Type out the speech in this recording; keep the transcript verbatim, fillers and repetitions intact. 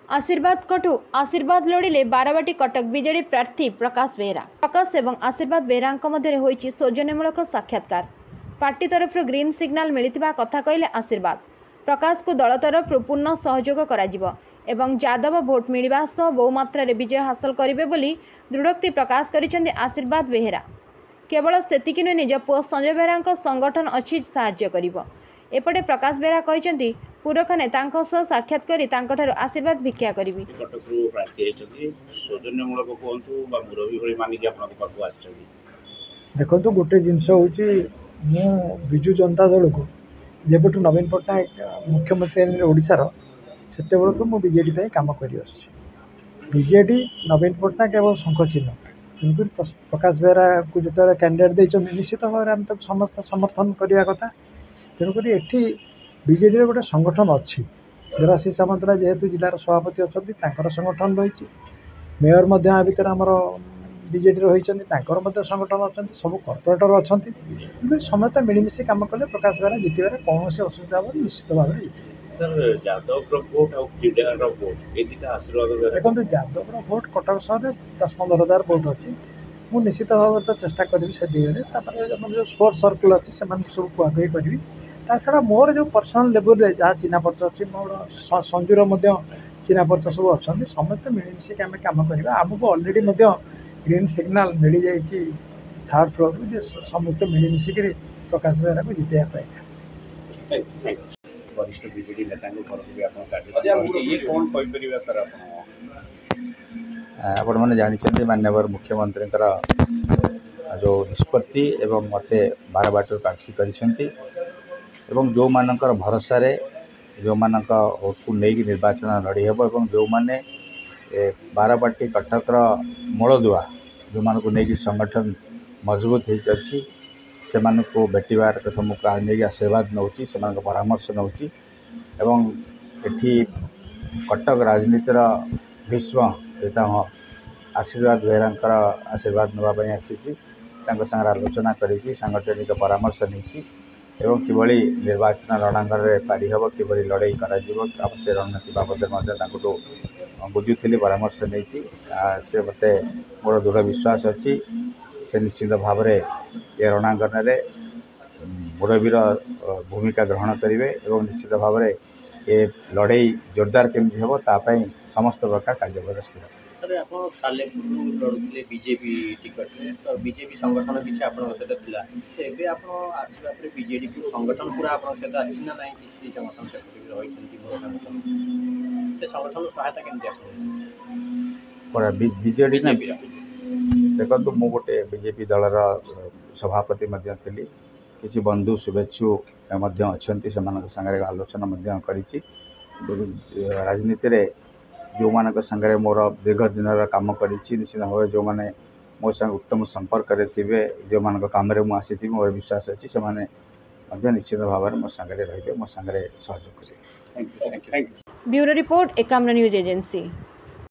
आशीर्वाद कटु आशीर्वाद लोड़िले बारवाटी कटक बीजेडी प्रार्थी प्रकाश बेहरा। प्रकाश एवं आशीर्वाद बेहरा मध्य होईछि सौजन्यमूलक साक्षात्कार। पार्टी तरफ ग्रीन सिग्नाल मिलिथिबा कथा कहले आशीर्वाद। प्रकाश को दल तरफ पूर्ण सहयोग कराजिबो एवं यादव भोट मिलिबा सह बहु मात्रा रे विजय हासिल करिवे बोली दृढ़ोक्ति प्रकाश करिसेंति आशीर्वाद बेहरा। केवल सेतिकि नुहे निज पुओ संजय बेहरा संगठन अछि साहाय्य करिवो। एपटे प्रकाश बेहरा कहते पुरख नेता साक्षात करी आशीर्वाद भिक्षा करी देखो तो गोटे जिनस हूँ विजु जनता दल को जेबठू नवीन पट्टनायक मुख्यमंत्री ओडिशार सेते बेलू मु बीजेडी काम कर बीजेडी नवीन पट्टनायक एवं शंख चिन्ह तेणुक प्रकाश बेहरा को जो कैंडिडेट देते निश्चित भाव में तो समस्त समर्थन करने कथा। तेणुक ये बीजेडी गोटे संगठन अच्छी देवाशीष सामंतराय जेहेतु जिलार सभापति अच्छा संगठन रही मेयर भितर आमर बीजेडी रही संगठन अच्छा सब कर्पोरेटर अच्छा समस्त मिलमिशी कम कले प्रकाश बेहरा जितबार कौन असुविधा हम निश्चित भाव में देखो यादव भोट कटक सहर दस पंद्रह हजार भोट अच्छी मु निश्चित भाव तो चेष्टा करी से दिगरे जो स्पोर्ट सर्कल अच्छी से सब कुआकुई करी छड़ा मोर जो पर्सनल लेवल रे जहाँ चिन्ह परिचय अच्छी मोर संजूर चिन्ह परिचय सब अच्छा समस्त मिलमिशिक आम कम करवा आमको अलरेडी ग्रीन सिग्नाल मिल जाइए थर्ड फ्लोर रू समस्त मिलमिशिक प्रकाश बेहरा को जितने वरिष्ठ बीजेडी नेता आपण मैंने जानते माननीय मुख्यमंत्री जो निष्पत्ति एवं मते बारवाटी प्रार्थी कर जो मानकर भरोसा जो मानक भोट को लेकिन निर्वाचन लड़ी हे जो माने बारवाटी कटकर मूलदुआ जो मान को लेकिन संगठन मजबूत होती से को भेटार सम्मुख नहीं आशीर्वाद नौ से परामर्श नौ एठी कटक राजनीतिर भीष्म पिता आशीर्वाद बेहरा आशीर्वाद नापी आसी सागर आलोचना कर सांगठनिक परामर्श नहीं एवं किभली निर्वाचन रणांगन में पारी हम किभली लड़ाई कर से रणनीति बाबद बुझुली परामर्श नहीं से मत मोर दृढ़ विश्वास अच्छी से निश्चित भाव में ये रणांगन में मुरबीर भूमिका ग्रहण करेंगे और निश्चित भाव में ये लड़ाई जोरदार केमती हम तापाई समस्त प्रकार कार्य व्यवस्था लड़ुले बीजेपी टिकट तो बीजेपी संगठन किसी आशीर्वाद बीजेडी संगठन पूरा आप सहित आसी ना ना किसी संगठन से संगठन सहायता केमती बीजेडी ना देखो मु गोटे बीजेपी दलर सभापति थी किसी बंधु शुभेच्छु अच्छा से आलोचना करी राजनीति रे जो मान सागर मोर दीर्घ दिन कम कर निश्चित भाव जो मैंने मो संग उत्तम संपर्क थे जो मान कम मुझी मोर विश्वास अच्छी से निश्चित भाव में मो सागर रे मो सागर सहयोग करेंगे। Bureau report Ekamra news agency.